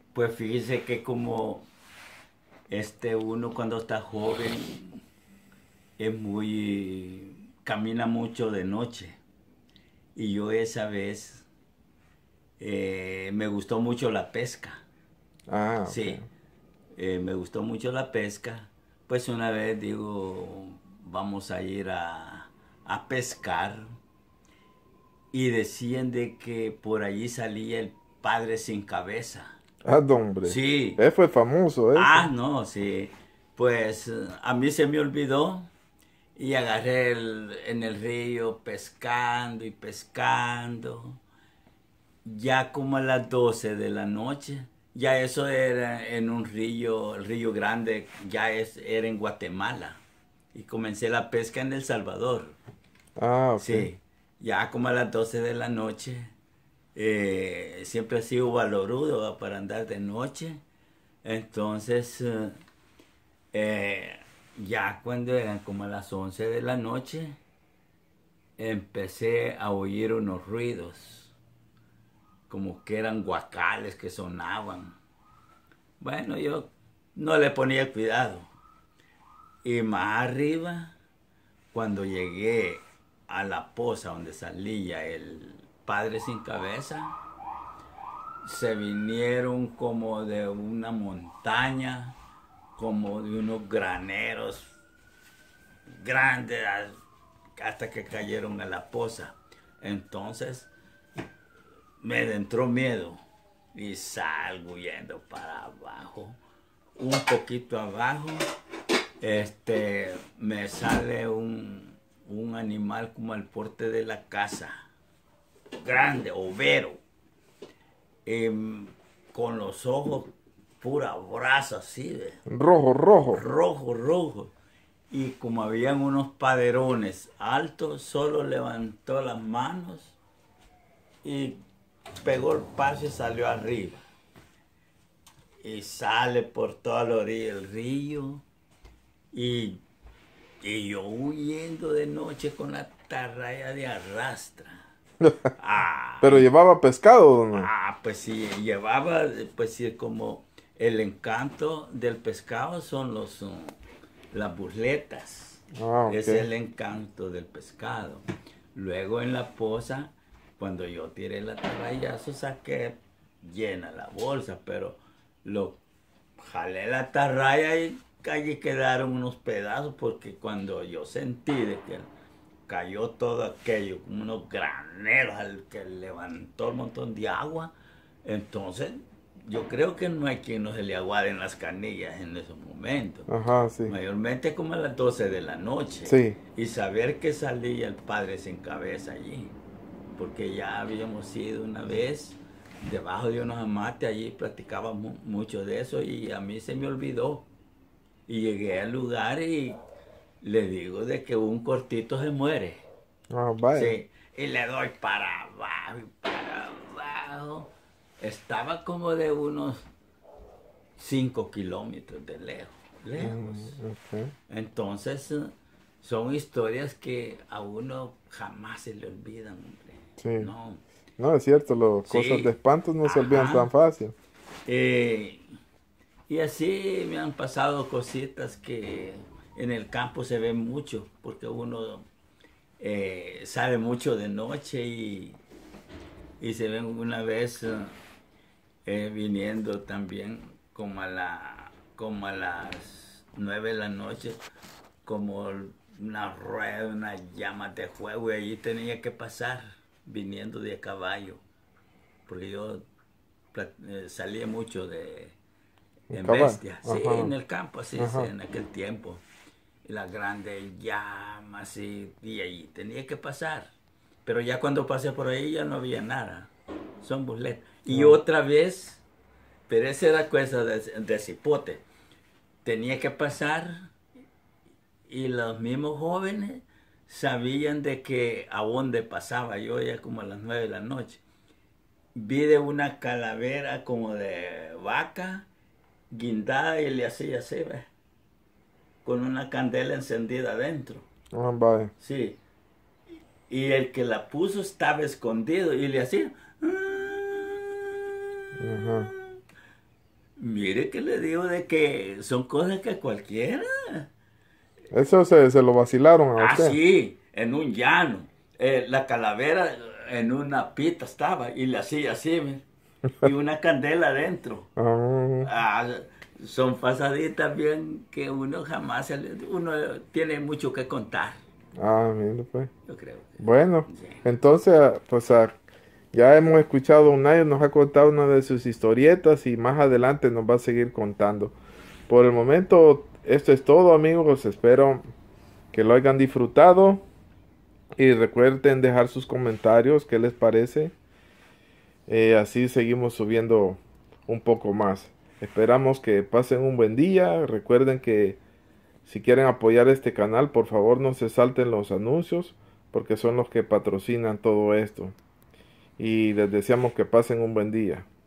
Pues fíjese que como uno cuando está joven es muy, camina mucho de noche. Y yo esa vez me gustó mucho la pesca. Ah, ok. Sí, me gustó mucho la pesca. Pues una vez digo, vamos a ir a pescar. Y decían de que por allí salía el padre sin cabeza. Ah, no, hombre. Sí, Fue famoso ese. no, sí. Pues a mí se me olvidó y agarré en el río pescando y pescando. Ya como a las 12 de la noche, ya eso era en un río, el río Grande, era en Guatemala. Y comencé la pesca en El Salvador. Ah, ok. Sí, ya como a las 12 de la noche, siempre he sido valorudo, ¿va? Para andar de noche. Entonces, eh, ya cuando eran como a las 11 de la noche, empecé a oír unos ruidos, como que eran guacales que sonaban. Bueno, yo no le ponía cuidado. Y más arriba, cuando llegué a la poza donde salía el padre sin cabeza, se vinieron como de una montaña, como de unos graneros grandes hasta que cayeron a la poza. Entonces me entró miedo y salgo yendo para abajo. Un poquito abajo, me sale un animal como al porte de la casa, grande, overo, con los ojos pura brasa así, Rojo, rojo. rojo, rojo. Y como habían unos paderones altos, solo levantó las manos y pegó el paso y salió arriba. Y sale por toda la orilla del río. Y, y yo huyendo de noche con la atarraya de arrastra. Pero Ay, llevaba pescado, ¿o no? pues sí, llevaba, pues sí, como el encanto del pescado son las burletas. Ah, ok. Es el encanto del pescado. Luego en la poza, cuando yo tiré el atarrayazo, saqué llena la bolsa, pero lo jalé la atarraya y allí quedaron unos pedazos porque cuando yo sentí de que cayó todo aquello, como unos graneros al que levantó un montón de agua, entonces yo creo que no hay quien no se le aguaden las canillas en esos momentos. Ajá, sí. Mayormente como a las 12 de la noche. Sí. Y saber que salía el padre sin cabeza allí. Porque ya habíamos ido una vez debajo de unos amates, allí platicábamos mucho de eso y a mí se me olvidó. Y llegué al lugar y le digo de que un cortito se muere. Ah, vaya. Sí, y le doy para abajo y para abajo. Estaba como de unos 5 kilómetros de lejos, lejos. Ok. Entonces, son historias que a uno jamás se le olvidan, hombre. Sí. No, No, es cierto, las cosas de sí, espantos no se olvidan tan ajá. fácil. Eh, y así me han pasado cositas que en el campo se ven mucho, porque uno sale mucho de noche y se ven una vez viniendo también como a las 9 de la noche, como una rueda, una llama de fuego, y allí tenía que pasar viniendo de a caballo, porque yo salía mucho Un en caballo. bestia, sí, Ajá. en el campo, así, sí, Ajá. en aquel tiempo. Y las grandes llamas, y allí tenía que pasar. Pero ya cuando pasé por ahí ya no había nada. Son burletas. Y Ah, otra vez, pero esa era cosa de cipote. Tenía que pasar y los mismos jóvenes sabían de que a dónde pasaba yo ya como a las 9 de la noche. Vi de una calavera como de vaca guindada y le hacía así, ¿ves? Con una candela encendida adentro. ah, vaya. Sí. Y el que la puso estaba escondido y le hacía. Ajá. Mire que le digo de que son cosas que cualquiera. Eso se lo vacilaron a Ah, usted. sí, en un llano. La calavera en una pita estaba y le hacía así, ¿ve? Y una candela adentro. Ah, Ah, son pasaditas bien que uno jamás, uno tiene mucho que contar, mire pues. yo creo. Bueno, Sí. entonces, pues ya hemos escuchado a Unai, nos ha contado una de sus historietas y más adelante nos va a seguir contando. Por el momento, esto es todo, amigos. Espero que lo hayan disfrutado y recuerden dejar sus comentarios, qué les parece. Así seguimos subiendo un poco más. Esperamos que pasen un buen día. Recuerden que si quieren apoyar este canal, por favor no se salten los anuncios, porque son los que patrocinan todo esto. Y les deseamos que pasen un buen día.